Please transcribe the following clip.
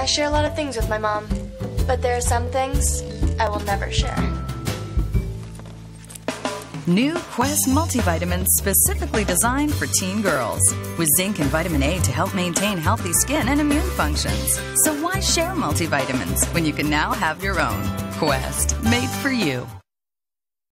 share a lot of things with my mom, but there are some things I will never share. New Quest Multivitamin specifically designed for teen girls, with zinc and vitamin A to help maintain healthy skin and immune functions. So why share multivitamins when you can now have your own? Quest, made for you.